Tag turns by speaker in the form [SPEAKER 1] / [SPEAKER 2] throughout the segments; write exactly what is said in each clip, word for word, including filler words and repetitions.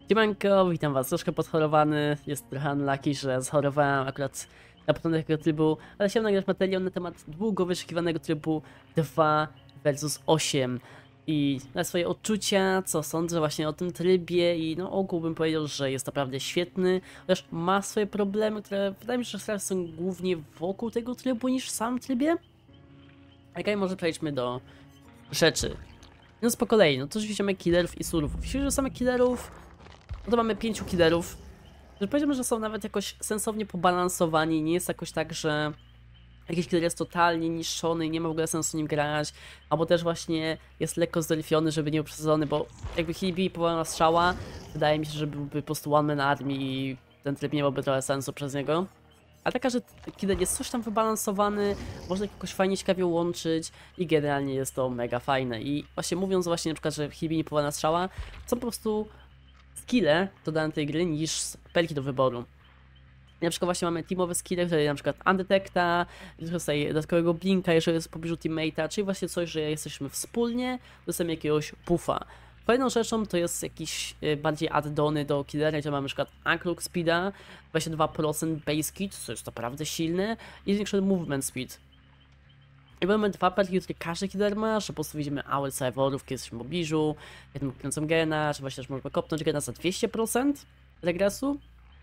[SPEAKER 1] Siemanko, witam was, troszkę podchorowany, jest trochę unlucky, że schorowałem akurat na początek tego trybu, ale chciałem nagrać materiał na temat długo wyczekiwanego trybu dwa versus osiem i na swoje odczucia, co sądzę właśnie o tym trybie i no ogół bym powiedział, że jest naprawdę świetny, chociaż ma swoje problemy, które wydaje mi się, że są głównie wokół tego trybu niż w samym trybie. Okej, może przejdźmy do rzeczy. No po kolei, no to oczywiście mamy killerów i surów. Jeśli chodzi o samych killerów, no to mamy pięciu killerów, że powiedziałbym, że są nawet jakoś sensownie pobalansowani, nie jest jakoś tak, że jakiś killer jest totalnie niszczony i nie ma w ogóle sensu nim grać, albo też właśnie jest lekko zdelfiony, żeby nie był przesadzony, bo jakby Hibi powołana strzała, wydaje mi się, że byłby po prostu one man army i ten tryb nie miałby trochę sensu przez niego. Ale taka, że killer jest coś tam wybalansowany, można jakoś fajnie, ciekawie łączyć i generalnie jest to mega fajne. I właśnie mówiąc właśnie na przykład, że Hibi nie powołana strzała, są po prostu skille do danej gry niż perki do wyboru. Na przykład właśnie mamy teamowe skille, które na przykład undetecta, dostaje dodatkowego blinka, jeżeli jest w pobliżu teammate'a, czyli właśnie coś, że jesteśmy wspólnie, dostajemy jakiegoś puffa. Kolejną rzeczą to jest jakiś bardziej add-ony do killera, gdzie mamy na przykład Uncloak Speeda, dwadzieścia dwa procent base kit, co jest naprawdę silne, i zwiększony movement speed. I mamy dwa perki, które każdy killer ma, że po prostu widzimy aurę cyborów, kiedy jesteśmy w pobliżu, jedną kręcą gena, czy właśnie też możemy kopnąć gena za dwieście procent regresu.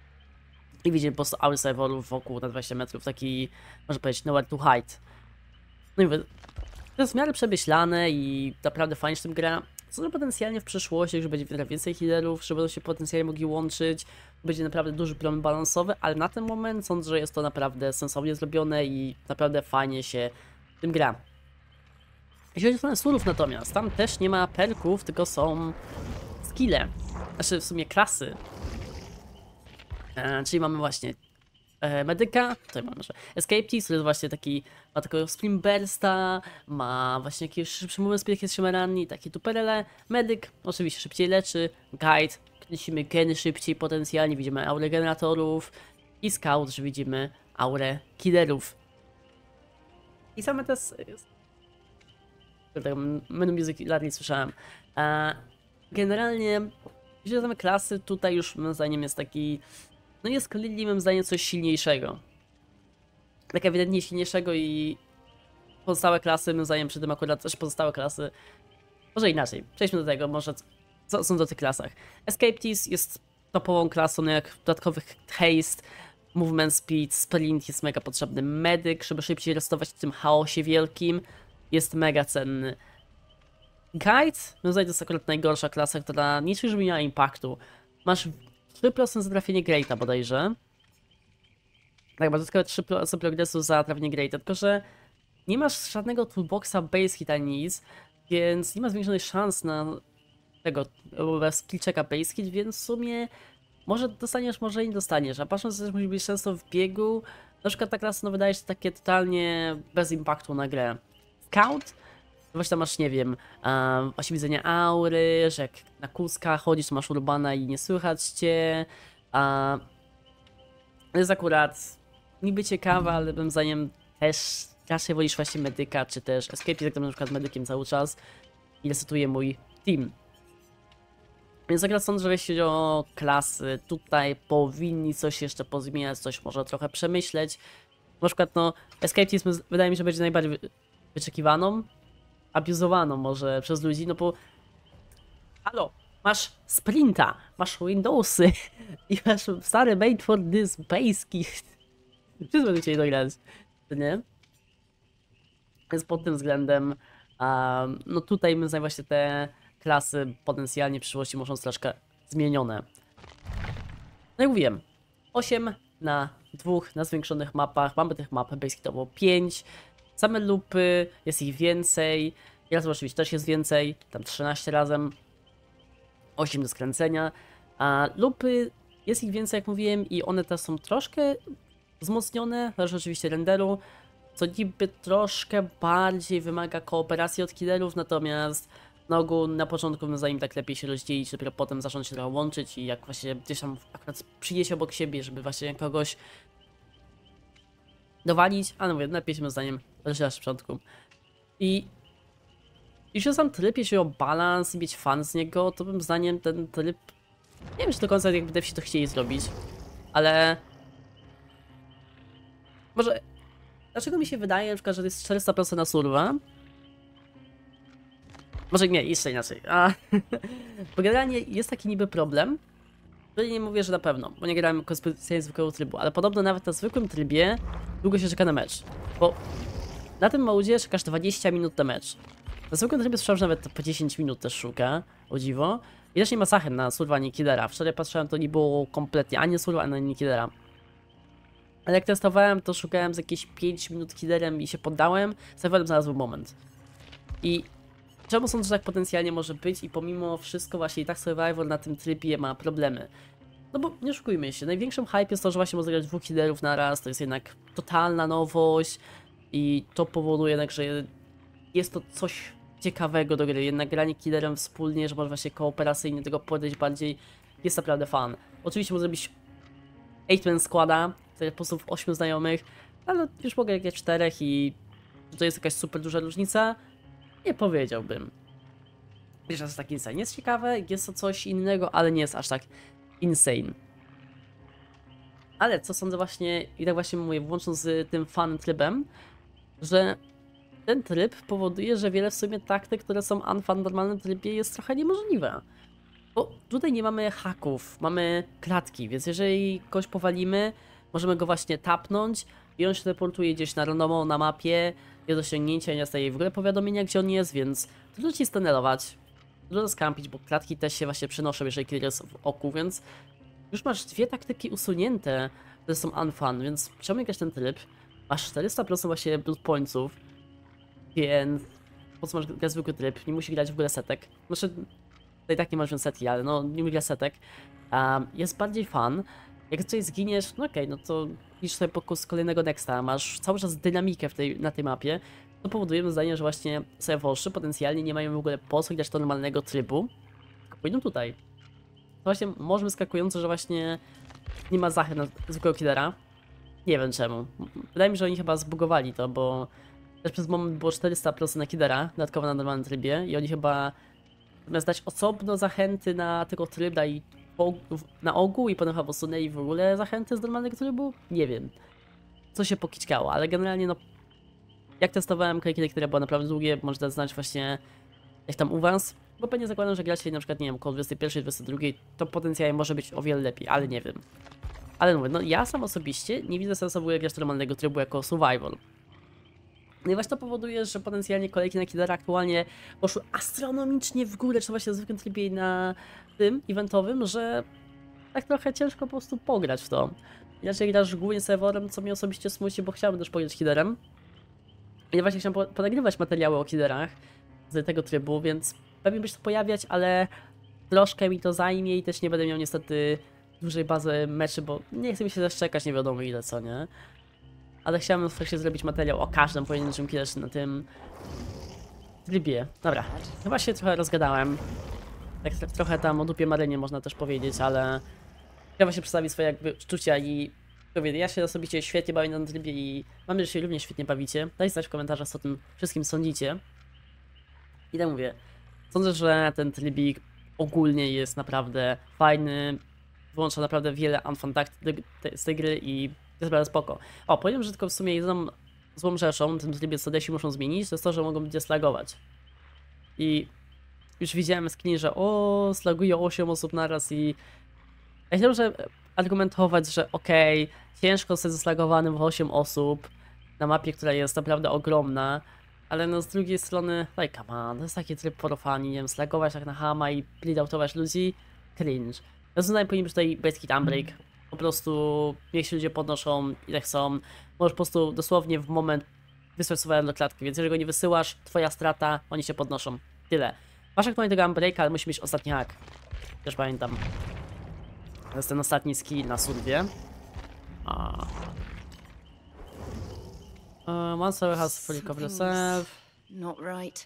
[SPEAKER 1] I widzimy po prostu aurę cyborów wokół na dwadzieścia metrów, taki, można powiedzieć, nowhere to hide. No i mówię, to jest w miarę przemyślane i naprawdę fajnie się tym gra. Co potencjalnie w przyszłości, że będzie więcej healerów, że będą się potencjalnie mogli łączyć, będzie naprawdę duży problem balansowy, ale na ten moment sądzę, że jest to naprawdę sensownie zrobione i naprawdę fajnie się tym gra. Jeśli chodzi o stronę surów natomiast, tam też nie ma perków, tylko są skille, znaczy w sumie klasy. E, czyli mamy właśnie e, medyka, tutaj mamy, że Escape Tease, który jest właśnie taki, ma takiego Spring Bursta, ma właśnie jakieś szybszy movement speed, jest ranni, takie tuperele, medyk oczywiście szybciej leczy, guide, kręcimy geny szybciej potencjalnie, widzimy aurę generatorów i scout, że widzimy aurę killerów. I same te... Menu Music lat słyszałem. E, generalnie, jeśli chodzi o klasy, tutaj już moim zdaniem jest taki... No jest clearly moim zdaniem coś silniejszego. Tak ewidentnie silniejszego i... Pozostałe klasy, moim zdaniem przy tym akurat też pozostałe klasy... Może inaczej, przejdźmy do tego, może co są do tych klasach. Escape Tease jest topową klasą, no jak dodatkowych haste, movement speed, sprint jest mega potrzebny, medyk, żeby szybciej restować w tym chaosie wielkim, jest mega cenny. Guide, no to jest akurat najgorsza klasa, która nie czuję, żeby miała impaktu. Masz trzy procent za trafienie Greata bodajże. Tak, masz dodatkowe trzy procent progresu za trafienie Greata, tylko że nie masz żadnego toolboxa base hit ani nic, więc nie ma zwiększonej szans na tego skill checka base hit, więc w sumie może dostaniesz, może nie dostaniesz, a patrząc, że musi być często w biegu, na przykład ta klasa no wydaje się takie totalnie bez impaktu na grę. Scout? Właśnie tam masz, nie wiem, um, właśnie widzenie aury, że jak na kuskach chodzisz, to masz urbana i nie słychać cię. Um, to jest akurat niby ciekawe, ale bym zdaniem też raczej wolisz właśnie medyka, czy też escape, jak tam na przykład medykiem cały czas i resetuje mój team. Więc akurat sądzę, że jeśli chodzi o klasy, tutaj powinni coś jeszcze pozmieniać, coś może trochę przemyśleć. Na przykład no, escape team wydaje mi się, że będzie najbardziej wyczekiwaną, abuzowaną może przez ludzi, no bo halo, masz sprinta, masz Windowsy i masz stary made for this base kit. Wszyscy będą chcieli dograć, nie? Więc pod tym względem, um, no tutaj my znajdziemy właśnie te klasy potencjalnie w przyszłości muszą być troszkę zmienione. No jak mówiłem, osiem na dwóch na zwiększonych mapach, mamy tych map basically pięć. Same lupy, jest ich więcej, i razem oczywiście też jest więcej, tam trzynaście razem, osiem do skręcenia, a lupy jest ich więcej jak mówiłem i one też są troszkę wzmocnione, zależy oczywiście renderu, co niby troszkę bardziej wymaga kooperacji od killerów, natomiast na ogół na początku zanim tak lepiej się rozdzielić, dopiero potem zacząć się trochę łączyć i jak właśnie gdzieś tam akurat przynieść obok siebie, żeby właśnie kogoś dowalić, ale mówię, lepiej się moim zdaniem rozdzielać w początku. I jeśli sam tryb, jeśli o balans i mieć fan z niego, to bym zdaniem ten tryb Nie wiem, czy do końca jakby devsi to chcieli zrobić, ale... Może... Dlaczego mi się wydaje na przykład, że to jest czterysta procent na surwa? Może nie, jeszcze inaczej. A, bo generalnie jest taki niby problem, że nie mówię, że na pewno, bo nie grałem specjalnie zwykłego trybu, ale podobno nawet na zwykłym trybie długo się czeka na mecz, bo na tym modzie czekasz dwadzieścia minut na mecz. Na zwykłym trybie słyszałem, że nawet po dziesięć minut też szuka, o dziwo. I też nie ma sachy na surwa ani killera. Wczoraj patrzyłem, to nie było kompletnie ani surwa, ani killera. Ale jak testowałem, to szukałem z jakieś pięć minut killerem i się poddałem, serwerem znalazł moment. I czemu sądzę, że tak potencjalnie może być i pomimo wszystko właśnie i tak Survivor na tym trybie ma problemy. No bo nie oszukujmy się, największym hype jest to, że właśnie można grać dwóch killerów na raz, to jest jednak totalna nowość i to powoduje jednak, że jest to coś ciekawego do gry, jednak granie killerem wspólnie, że można właśnie kooperacyjnie do tego podejść bardziej, jest naprawdę fan. Oczywiście można zrobić eight man składa, po prostu w ośmiu znajomych, ale już mogę grać czterech i czy to jest jakaś super duża różnica? Nie powiedziałbym. Wiesz, że jest tak insane. Jest ciekawe, jest to coś innego, ale nie jest aż tak insane. Ale co sądzę właśnie, i tak właśnie mówię, włącząc z tym fun trybem, że ten tryb powoduje, że wiele w sumie taktyk, które są unfun w normalnym trybie, jest trochę niemożliwe. Bo tutaj nie mamy haków, mamy klatki, więc jeżeli kogoś powalimy, możemy go właśnie tapnąć i on się teleportuje gdzieś na randomo na mapie, jest do osiągnięcia i nie dostaje w ogóle powiadomienia, gdzie on jest, więc trudno ci stanelować, trudno skampić, bo klatki też się właśnie przenoszą, jeżeli killer jest w oku, więc już masz dwie taktyki usunięte, które są unfun, więc chciałbym grać ten tryb, masz czterysta procent właśnie blood pointsów, więc po co masz grać zwykły tryb, nie musi grać w ogóle setek, znaczy tutaj tak nie masz więc setki, ale no nie gra setek, um, jest bardziej fun. Jak coś zginiesz, no okej, okay, no to idziesz sobie po z kolejnego nexta, masz cały czas dynamikę w tej, na tej mapie, to powoduje moim zdaniem, że właśnie serwerzy potencjalnie nie mają w ogóle po co grać normalnego trybu, tylko pójdą tutaj. To właśnie może wyskakujące, że właśnie nie ma zachy na zwykłego killera. Nie wiem czemu. Wydaje mi się, że oni chyba zbugowali to, bo też przez moment było czterysta procent na killera, dodatkowo na normalnym trybie i oni chyba zamiast dać osobno zachęty na tego tryb, dali na ogół i potem chyba usunęli w ogóle zachęty z normalnego trybu? Nie wiem. Co się pokiczkało, ale generalnie no... Jak testowałem kolejki, które były naprawdę długie, można znać właśnie jak tam u was, bo pewnie zakładam, że gracie na przykład, nie wiem, koło dwudziestej pierwszej, dwudziestej drugiej, to potencjalnie może być o wiele lepiej, ale nie wiem. Ale mówię, no ja sam osobiście nie widzę sensu w ogóle grać normalnego trybu jako survival. No i właśnie to powoduje, że potencjalnie kolejki na killera aktualnie poszły astronomicznie w górę, czy właśnie w zwykłym trybie na tym eventowym, że tak trochę ciężko po prostu pograć w to. Inaczej grasz głównie serwerem, co mnie osobiście smuci, bo chciałbym też pograć killerem. I właśnie chciałem ponagrywać materiały o killerach z tego trybu, więc pewnie by się to pojawiać, ale troszkę mi to zajmie i też nie będę miał niestety dużej bazy meczy, bo nie chcę mi się też czekać nie wiadomo ile, co nie. Ale chciałem wreszcie zrobić materiał o każdym pojedynczym killerze na tym trybie. Dobra, chyba się trochę rozgadałem. Tak trochę tam o dupie Marynie można też powiedzieć, ale ja właśnie przedstawić swoje jakby uczucia i powiem, ja się osobiście świetnie bawię na tym trybie i mam nadzieję, że się również świetnie bawicie. Dajcie znać w komentarzach, co o tym wszystkim sądzicie. I tak mówię, sądzę, że ten trybik ogólnie jest naprawdę fajny, wyłącza naprawdę wiele unfun z tej gry i jest bardzo spoko. O, powiem, że tylko w sumie jedyną złą rzeczą w tym trybie, co desi muszą zmienić, to jest to, że mogą ludzie slagować. I już widziałem screen, że o, slaguje osiem osób naraz i ja chciałem, że argumentować, że okej, okay, ciężko sobie zeslagowanym w osiem osób na mapie, która jest naprawdę ogromna, ale no z drugiej strony, like come on, to jest taki tryb porofani, nie wiem, slagować tak na hama i bleedoutować ludzi, cringe. Rozumiem, powinien być tutaj basic unbreak, po prostu niech się ludzie podnoszą ile chcą, możesz po prostu dosłownie w moment wysłać survivor do klatki, więc jeżeli go nie wysyłasz, twoja strata, oni się podnoszą, tyle. Masz aktualnie tego unbreaka, ale musi mieć ostatni hack, też pamiętam. To jest ten ostatni skill na surwie. A. Uh, one server has fully covered yourself.
[SPEAKER 2] Not right.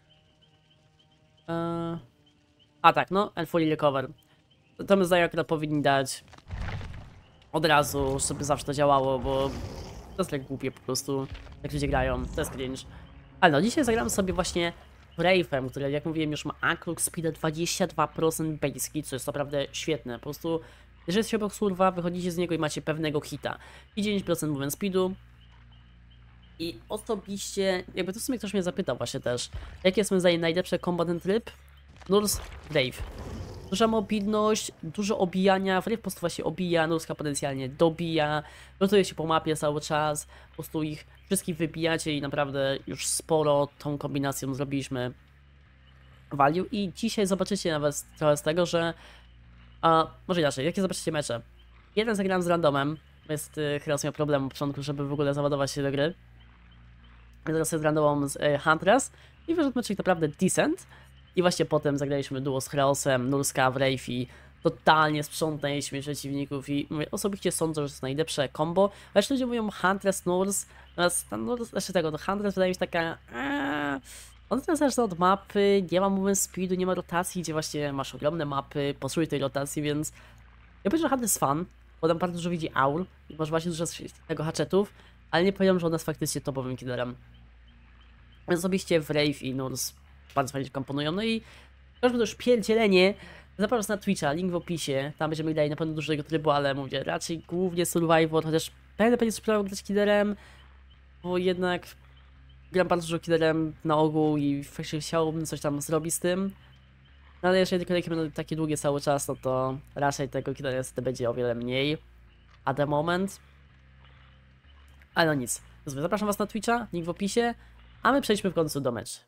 [SPEAKER 1] Uh, a tak, no, and fully recover. To my zdaje akurat powinni dać od razu, żeby zawsze to działało, bo to jest tak głupie po prostu, jak ludzie grają, to jest cringe. Ale no, dzisiaj zagramy sobie właśnie w Brave'em, który jak mówiłem już ma Akrok Speed dwadzieścia dwa procent base'ki, co jest naprawdę świetne. Po prostu, jeżeli jest obok surwa, wychodzicie z niego i macie pewnego hita. I dziewięć procent movement speedu. I osobiście, jakby to w sumie ktoś mnie zapytał właśnie też, jakie jest moim zdaniem najlepsze combo ten tryb? Nurse, Brave. Duża mobilność, dużo obijania, Brave po prostu właśnie obija, Nurska potencjalnie dobija, rotuje się po mapie cały czas, po prostu ich wszystkich wybijacie i naprawdę już sporo tą kombinacją zrobiliśmy value. I dzisiaj zobaczycie nawet trochę z tego, że, a może inaczej, jakie zobaczycie mecze. Jeden zagrałem z randomem, jest chyba miał problem w początku, żeby w ogóle załadować się do gry. Teraz z randomą z e, Huntress i wyszedł meczek naprawdę decent. I właśnie potem zagraliśmy duo z Chaosem, Nurska, Brave i totalnie sprzątaliśmy przeciwników i mówię, osobiście sądzę, że to jest najlepsze combo. A jeszcze ludzie mówią Huntress, Nurse, natomiast ta Nurse, znaczy tego, to Huntress wydaje mi się taka... Ee, on teraz zależy od mapy, nie ma movement speedu, nie ma rotacji, gdzie właśnie masz ogromne mapy, potrzebuj tej rotacji, więc... Ja powiem, że Huntress jest fan, bo tam bardzo dużo widzi aur i może właśnie dużo z tego hatchetów, ale nie powiem, że ona jest faktycznie topowym killerem. Więc osobiście Brave i Nurse bardzo fajnie się komponują. No i już już pierdzielenie. Zapraszam was na Twitcha, link w opisie. Tam będziemy grali na pewno dużego trybu, ale mówię, raczej głównie Survivor, chociaż będę będzie spróbował grać killerem, bo jednak gram bardzo dużo killerem na ogół i faktycznie chciałbym coś tam zrobić z tym. No ale jeżeli tylko będą takie długie cały czas, no to raczej tego killera niestety będzie o wiele mniej. A the moment. Ale no nic. Zapraszam was na Twitcha, link w opisie, a my przejdźmy w końcu do meczu.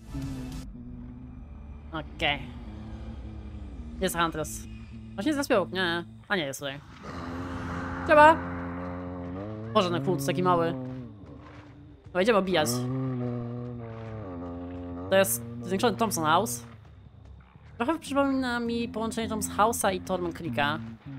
[SPEAKER 1] Okej. Okay. Jest Huntress. Właśnie jest zaspiał. Nie. A nie jest tutaj. Trzeba. Może na kłód taki mały. No idziemy obijać. To jest zwiększony Thompson House. Trochę przypomina mi połączenie Thompson House'a i Torment Creeka.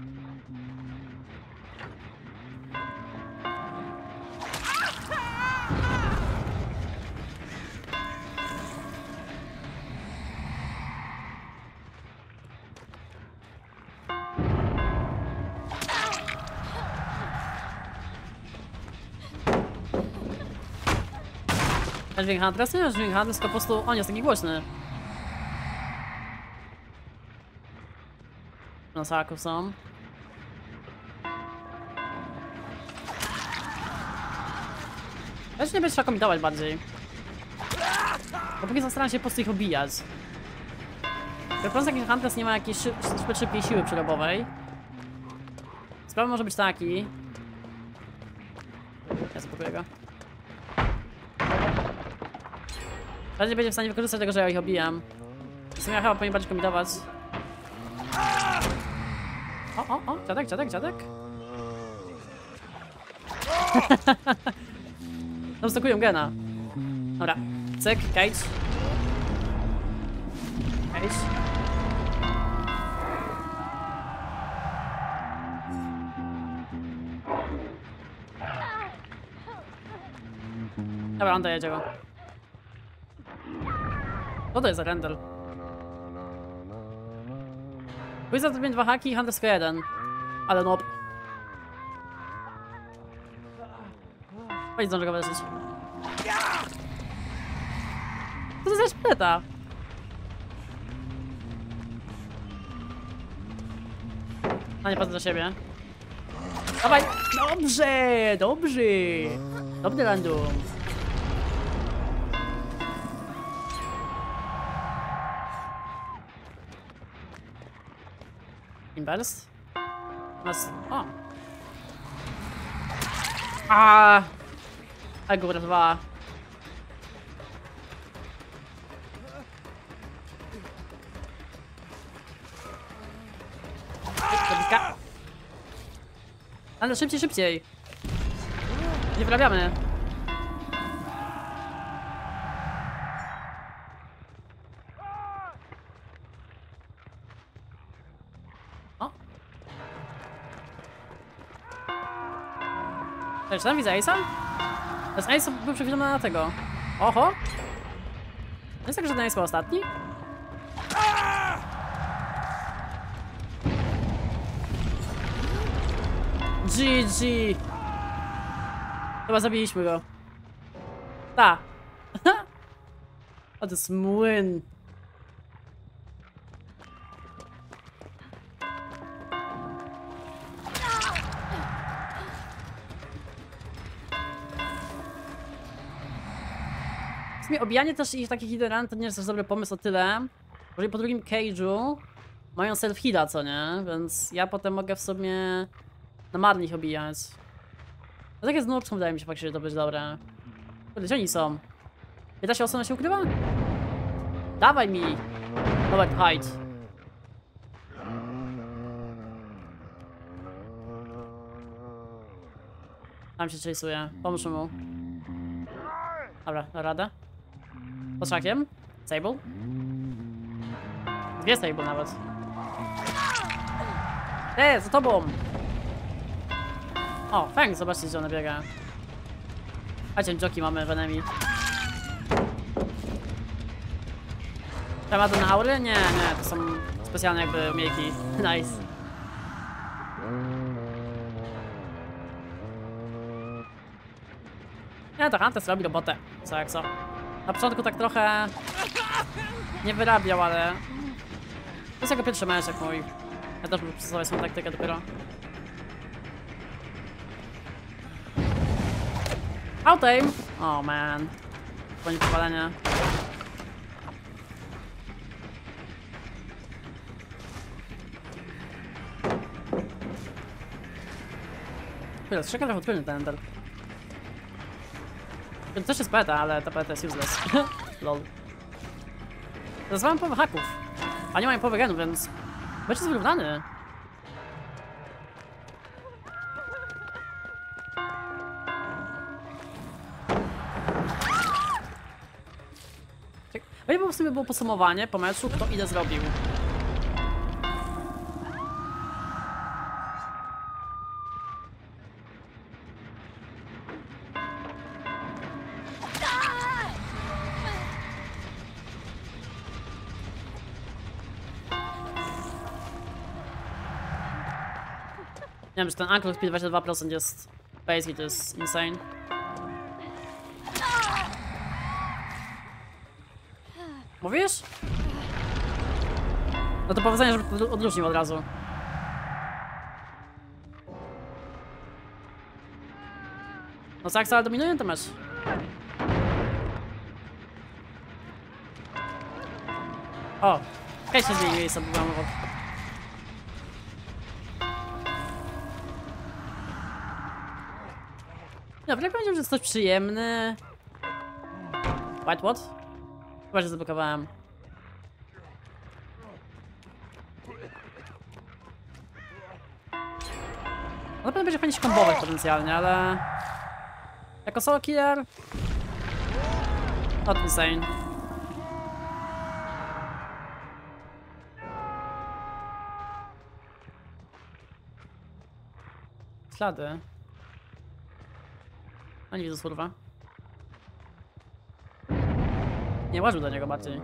[SPEAKER 1] Ten dźwięk Huntress? Nie jest dźwięk Huntress, tylko po prostu on jest taki głośny. Na saku są. Ja się nie będę trzeba komitować bardziej. Bo póki co staram się po prostu ich obijać. Jak Huntress nie ma jakiejś zbyt szybkiej siły przerobowej. Sprawa może być taki. Ja spokóję go. Bardziej będzie w stanie wykorzystać tego, że ja ich obijam. W sumie ja chyba powinien bardziej komitować. O, o, o, dziadek, dziadek, dziadek. Tam stakują gena. Dobra, cyk, cage. Cage. Dobra, on dojedzie go. Co to jest za render? Wizard mieć dwa haki i Huntress tylko jeden. Ale no. Chodź, zdążę go wyrzucić. Co to za szpleta? A nie, patrzę do siebie. Dawaj! Dobrze! Dobrze! Dobry random. Inverse? Nas... O! Aaaa! A go uratowała. Ale szybciej, szybciej! Nie wyrabiamy. Czy tam widzę Ace'a? To jest Ace był przewidziany na tego. Oho! To jest tak, że ten Ace był ostatni? G G! Chyba zabiliśmy go. Ta. O, to jest młyn. W sumie obijanie też ich takich idealnych to nie jest też dobry pomysł o tyle, że po drugim cage'u mają self-heala, co nie? Więc ja potem mogę w sumie na marnie ich obijać. No tak jest z nurczką, wydaje mi się faktycznie, że to być dobre. Kurde, gdzie oni są? piętnaście osób się ukrywa? Dawaj mi! Robert, hide. Tam się chase'uje. Pomóż mu. Dobra, na radę. Pod szakiem. Sable. Dwie Sable nawet. Eee, za tobą! O, Fang, zobaczcie, gdzie ona biega. A cię joki mamy w enemy. Temat na aury? Nie, nie, to są specjalne jakby umiejki. Nice. Nie, to Hunter robi robotę. Co jak co. Na początku tak trochę nie wyrabiał, ale to jest jego pierwszy mecz jak mój. Ja też muszę przystosować swoją taktykę dopiero. Out aim! Oh man. Koniec powalenia. Chwilę, strzeka trochę odpłynny ten ender. To też jest peta, ale ta peta jest useless. Lol. Nazwałem połowę haków. A nie mają połowy genów, więc mecz jest wyrównany. Fajnie po prostu było podsumowanie po meczu, kto ile zrobił. Nie wiem, że ten Uncle Speed dwadzieścia dwa procent jest basic, to jest insane. Mówisz? No to powodzenia, żeby to odróżnił od razu. No co, jak wcale dominują ten mecz? O! Hej, się zmienił sobie byłam obok. Dobra, jak powiedziałem, że jest coś przyjemny. White what? Chyba, że zablokowałem. No na pewno będzie fajnie się kombować potencjalnie, ale... Jako solo killer... Not insane. Ślady. No nie widzę surwa. Nie łażę do niego bardziej.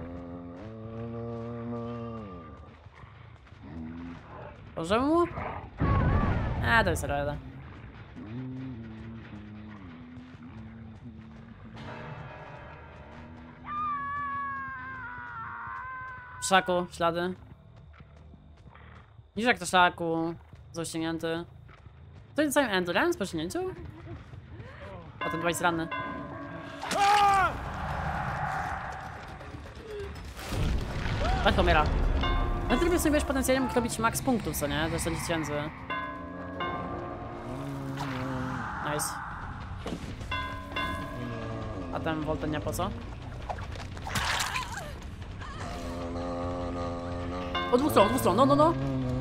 [SPEAKER 1] Możemy mu? Eee, to jest rada. W szaku, ślady. Niż jak to szaku. Zaścięgnięty. To jest cały endurance po ścięgnięciu? A ten device ranny. Tak, umiera. Na trybie sobie wiesz, potencjalnie mógł robić max punktów, co nie? To jest dziesięć tysięcy. Nice. A ten Volten nie po co? O dwóch stron, dwóch stron, no, no, no.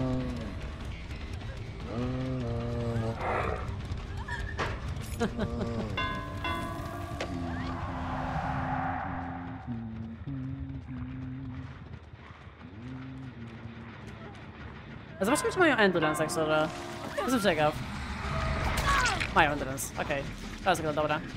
[SPEAKER 1] Zobaczmy, czy mają endurance, jak szczerze. Jestem ciekaw. Mają endurance, okej. Okay. To jest chyba dobra.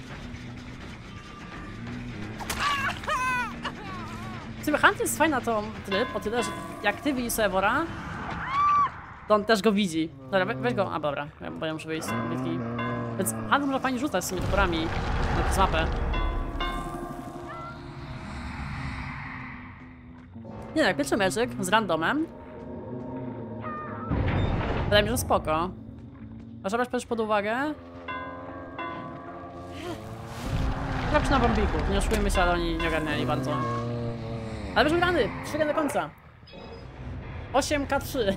[SPEAKER 1] W sumie Hunt jest fajna to tryb, o tyle, że jak ty widzisz Evora, to on też go widzi. Dobra, we, weź go, a dobra, bo ja muszę wyjść z bitki. Więc Hunt może fajnie rzucać z tymi toporami na tę mapę. Nie tak, pierwszy meczek z randomem. Wydaje mi się, że spoko. Masz brać też pod uwagę? Gracz na bombiku, nie oszukujmy się, ale oni nie ogarniali bardzo. Ale już wygrany! Szybko do końca! osiem K trzy.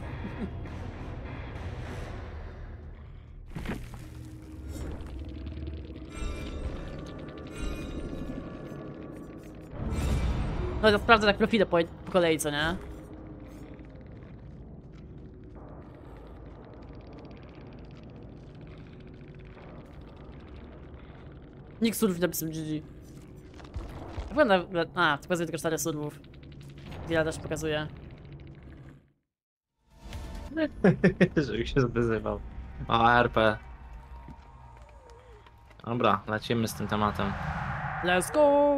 [SPEAKER 1] No to sprawdzę tak profile po, po kolei, co nie? Nikt surf napisał G G. Wygląda... A, pokazuje tylko cztery surfów. Wiele też pokazuje.
[SPEAKER 2] Żeby się zwyzywał. O, R P. Dobra, lecimy z tym tematem.
[SPEAKER 1] Let's go!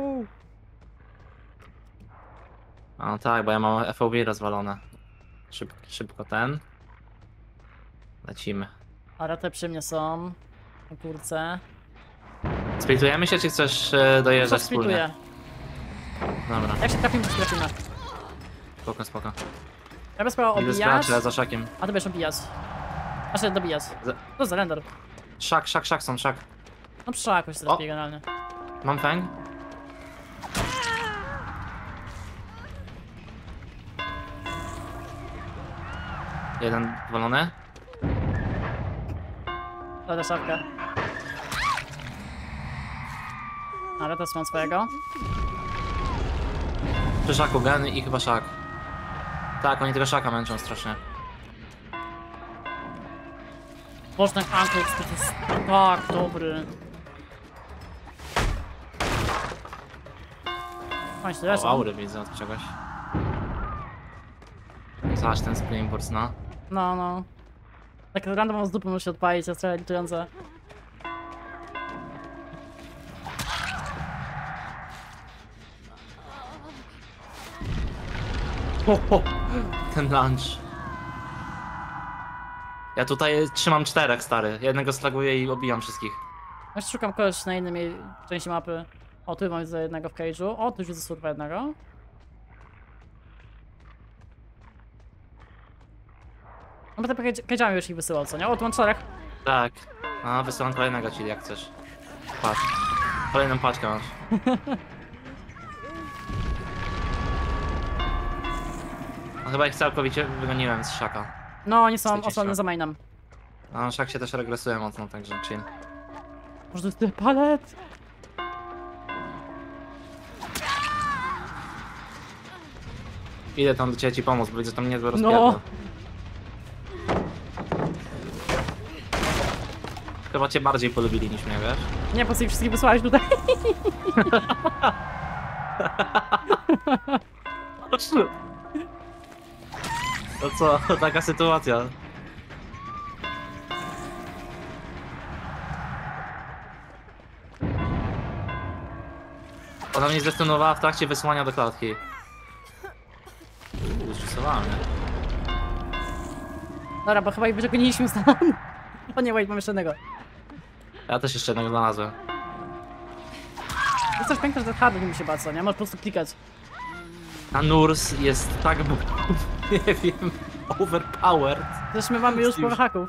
[SPEAKER 2] A tak, bo ja mam F O V rozwalone. Szyb, szybko ten. Lecimy.
[SPEAKER 1] Ale te przy mnie są. Na kurce.
[SPEAKER 2] Splitujemy się, czy chcesz e, dojeżdżać wspólnie?
[SPEAKER 1] Splituję.
[SPEAKER 2] Dobra,
[SPEAKER 1] Jak się trafimy, to trafimy.
[SPEAKER 2] spoko, spoko.
[SPEAKER 1] Ja bez prawa
[SPEAKER 2] Idę
[SPEAKER 1] obijać,
[SPEAKER 2] sprawdzę za szakiem.
[SPEAKER 1] a ty będziesz obijać. Znaczy dobijać.
[SPEAKER 2] Za-
[SPEAKER 1] To za render.
[SPEAKER 2] Szak, szak, szak są, szak.
[SPEAKER 1] No trzeba jakoś
[SPEAKER 2] O!
[SPEAKER 1] zrobić generalnie.
[SPEAKER 2] Mam fang? Jeden walony.
[SPEAKER 1] To też szafka. Ale teraz mam swojego.
[SPEAKER 2] Przy szaku gen i chyba szak. Tak, oni tego szaka męczą strasznie.
[SPEAKER 1] Boże, ten Anklux to jest tak dobry. Chodź, tu
[SPEAKER 2] O,
[SPEAKER 1] leżą.
[SPEAKER 2] aury widzę od czegoś. Zobacz ten Springboard, no.
[SPEAKER 1] No, no. Tak random z dupy musi odpalić, jest trochę litujące.
[SPEAKER 2] Ho, ho. Ten lunch. Ja tutaj trzymam czterech, stary. Jednego slaguję i obijam wszystkich.
[SPEAKER 1] Jeszcze szukam kogoś na innej mie- części mapy. O, tu mam widzę jednego w cage'u. O, tu już widzę surfa jednego. No bo te cage'ami już ich wysyłał, co nie? O, tu mam czterech.
[SPEAKER 2] Tak. No, wysyłam kolejnego ci, jak chcesz. Patrz. Kolejną paczkę masz. No, chyba ich całkowicie wygoniłem z szaka.
[SPEAKER 1] No, oni są
[SPEAKER 2] Słuchajcie,
[SPEAKER 1] osobne
[SPEAKER 2] szak.
[SPEAKER 1] za mainem.
[SPEAKER 2] No, szak się też regresuje mocno, także chill.
[SPEAKER 1] Może to jest tyle palet?
[SPEAKER 2] Idę tam do ciebie ci pomóc, bo widzę, że tam niezłe
[SPEAKER 1] No.
[SPEAKER 2] rozpierdol. Chyba cię bardziej polubili niż mnie, wiesz?
[SPEAKER 1] Nie, po co ich wszystkich wysłałeś tutaj?
[SPEAKER 2] No co, taka sytuacja. Ona mnie zdestonowała w trakcie wysłania do klatki. Uuu, stresowała mnie.
[SPEAKER 1] Dobra, bo chyba ich wyciągnęliśmy stąd. O nie, wait, mam jeszcze jednego.
[SPEAKER 2] Ja też jeszcze jednego znalazłem.
[SPEAKER 1] Jest coś piękne, że ten hard nie musi bać, co nie? Możesz po prostu klikać.
[SPEAKER 2] A Nurs jest tak, nie wiem, overpowered.
[SPEAKER 1] Zresztą my mamy już
[SPEAKER 2] Już.
[SPEAKER 1] power hacków.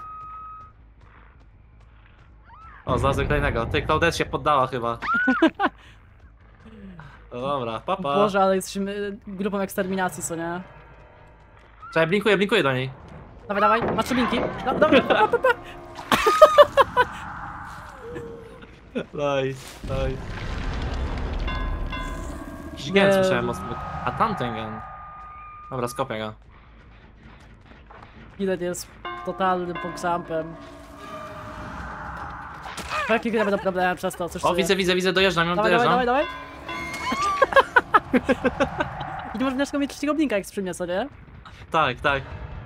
[SPEAKER 2] O, znalazłem kolejnego. Ty, Claudette się poddała chyba. No dobra, papa. Pa.
[SPEAKER 1] Boże, ale jesteśmy grupą eksterminacji, co nie?
[SPEAKER 2] Czekaj, blinkuję, blinkuję do niej.
[SPEAKER 1] Dawaj, dawaj, masz linki. No, dobra, pa, pa, pa.
[SPEAKER 2] Nice, nice. Jakiś gen
[SPEAKER 1] Nie.
[SPEAKER 2] słyszałem mocno. A tamten gen. Dobra, skopię go.
[SPEAKER 1] Gilet jest totalnym poksampem. Jakie gry będą problemy przez to, coś
[SPEAKER 2] O,
[SPEAKER 1] czuję.
[SPEAKER 2] widzę, widzę, widzę, dojeżdżam, ją
[SPEAKER 1] Dawaj, dawaj,
[SPEAKER 2] dojeżdżam.
[SPEAKER 1] dawaj, dawaj. I nie można mieć trzeciego blinka, jak sprzymnie, co nie?
[SPEAKER 2] Tak, tak.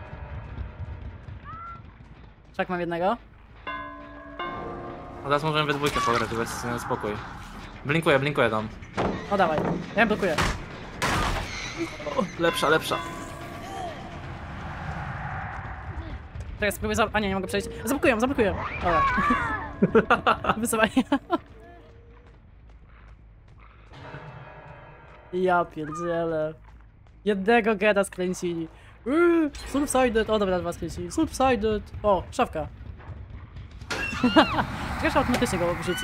[SPEAKER 1] Czak, mam jednego.
[SPEAKER 2] A teraz możemy we dwójkę pograć, żeby jest spokój. Blinkuję, blinkuję tam.
[SPEAKER 1] No dawaj, ja ją blokuję.
[SPEAKER 2] O, lepsza, lepsza.
[SPEAKER 1] Czekaj, spróbuję za... A nie, nie mogę przejść. Zablokuję, zablokuję. Dobra. Wysyłanie. Ja pierdzielę. Jednego geda skręcili. Yy, subsided. O dobra, dwa skręcili. Subsided. O, szafka. Ciekawe, automatycznie go wrzuci.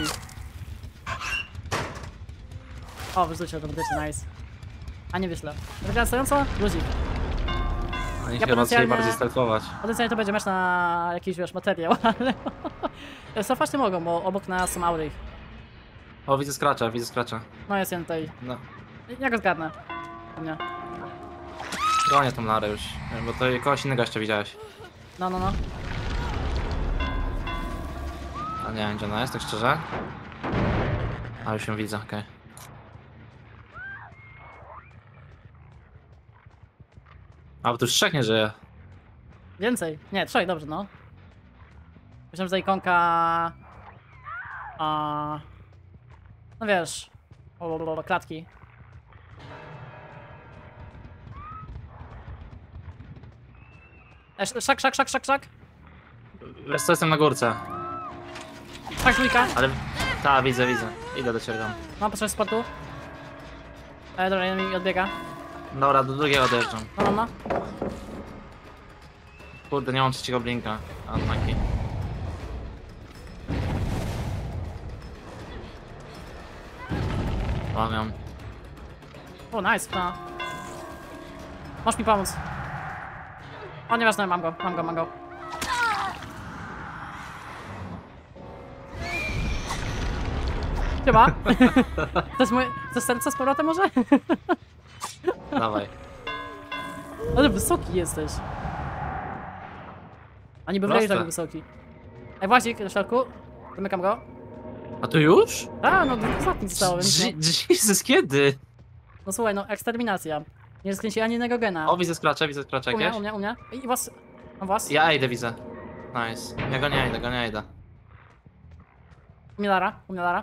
[SPEAKER 1] O, wyrzucił automatycznie, nice. A nie wyślę. Wygrała stojąco? Luzik.
[SPEAKER 2] Oni
[SPEAKER 1] Ja
[SPEAKER 2] chyba chcieli
[SPEAKER 1] potencjalnie-
[SPEAKER 2] bardziej startować.
[SPEAKER 1] Potencjalnie to będzie mecz na jakiś, wiesz, materiał, ale... Cofać nie mogą, bo obok nas są aury.
[SPEAKER 2] O, widzę scratcha, widzę scratcha.
[SPEAKER 1] No jest jeden tutaj.
[SPEAKER 2] No.
[SPEAKER 1] Ja go zgadnę. U mnie.
[SPEAKER 2] Gonię tą Larę już, bo to kogoś innego jeszcze widziałeś.
[SPEAKER 1] No, no, no.
[SPEAKER 2] A nie wiem, gdzie ona jest, tak szczerze. A już ją widzę, okej. A bo tu już trzech nie żyje.
[SPEAKER 1] Więcej. Nie, trzech, dobrze, no. Myślałem, że ikonka... A... No wiesz... O, o, o, klatki. E, sz- szak, szak, szak, szak, szak.
[SPEAKER 2] Wiesz co, jestem na górce.
[SPEAKER 1] Szak dwójka.
[SPEAKER 2] Ale... Ta, widzę, widzę. Idę do ciebie tam.
[SPEAKER 1] Mam potrzebę sportu. E, dobra, jeden mi odbiega.
[SPEAKER 2] Dobra, do drugiego odjeżdżam.
[SPEAKER 1] No, no, no.
[SPEAKER 2] Kurde, nie mam trzeciego blinka. Unlucky. Łamiam.
[SPEAKER 1] O, nice, no. Możesz mi pomóc. O, nieważne, mam go, mam go, mam go. Chyba. To jest moje... To jest serce z powrotem może?
[SPEAKER 2] Dawaj.
[SPEAKER 1] Ale wysoki jesteś. A niby
[SPEAKER 2] Proste.
[SPEAKER 1] wleje tak wysoki. Ej, włazik na środku. Zamykam go.
[SPEAKER 2] A to już?
[SPEAKER 1] A, no dwóch ostatnich zostało, więc no.
[SPEAKER 2] Je- Jesus, kiedy?
[SPEAKER 1] No słuchaj, no eksterminacja. Nie skręci ani jednego gena.
[SPEAKER 2] O, widzę scratcha, widzę scratcha
[SPEAKER 1] U mnie,
[SPEAKER 2] jakieś.
[SPEAKER 1] u mnie, u mnie. I was... No was.
[SPEAKER 2] Ja idę, widzę. Nice. Ja go nie idę, go nie idę.
[SPEAKER 1] U mnie Lara, u mnie Lara.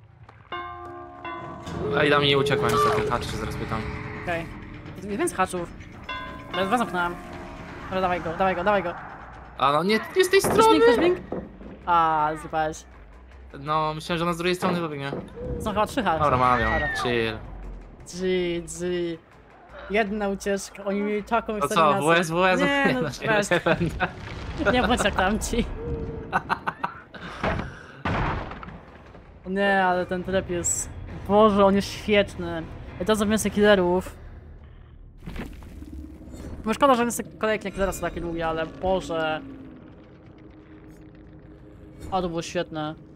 [SPEAKER 2] A Ida mi uciekła niestety, haczy się zaraz pytam.
[SPEAKER 1] Okej. Okay. Jest więcej haczów. Ale dwa zamknąłem. Ale dawaj go, dawaj go, dawaj go.
[SPEAKER 2] A no nie, nie z tej
[SPEAKER 1] Ktoś
[SPEAKER 2] strony!
[SPEAKER 1] blink, ktoś blink? A, zjebałeś.
[SPEAKER 2] No, myślałem, że ona z drugiej strony pobiegnie.
[SPEAKER 1] Są chyba trzy hacze.
[SPEAKER 2] Dobra, mam ją,
[SPEAKER 1] Dobra.
[SPEAKER 2] chill.
[SPEAKER 1] G, G. Jedna ucieczka, oni mieli taką
[SPEAKER 2] To co, W S, W S?
[SPEAKER 1] Nie, no
[SPEAKER 2] nie,
[SPEAKER 1] weź,
[SPEAKER 2] nie będę.
[SPEAKER 1] nie bądź jak tamci. Nie, ale ten trap jest... Boże, on jest świetny. I to za więcej killerów. No szkoda, że niestety kolejki killera są takie długie, ale Boże. O, to było świetne.